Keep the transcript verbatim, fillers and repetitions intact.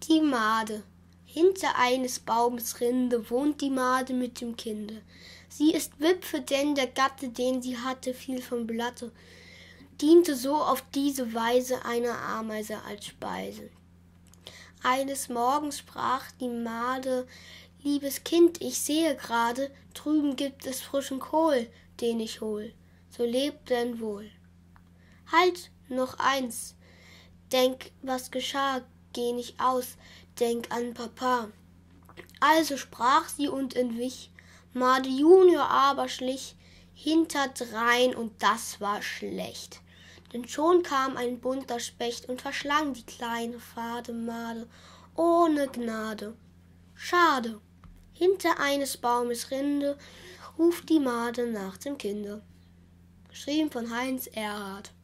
Die Made. Hinter eines Baumes Rinde wohnt die Made mit dem Kinde. Sie ist Witwe, denn der Gatte, den sie hatte, fiel vom Blatte, diente so auf diese Weise einer Ameise als Speise. Eines Morgens sprach die Made: Liebes Kind, ich sehe gerade, drüben gibt es frischen Kohl, den ich hol. So lebt denn wohl. Halt, noch eins, denk, was geschah, geh nicht aus, denk an Papa. Also sprach sie und entwich, Made Junior aber schlich hinterdrein, und das war schlecht. Denn schon kam ein bunter Specht und verschlang die kleine fade Made ohne Gnade. Schade. Hinter eines Baumes Rinde ruft die Made nach dem Kinde. Geschrieben von Heinz Erhardt.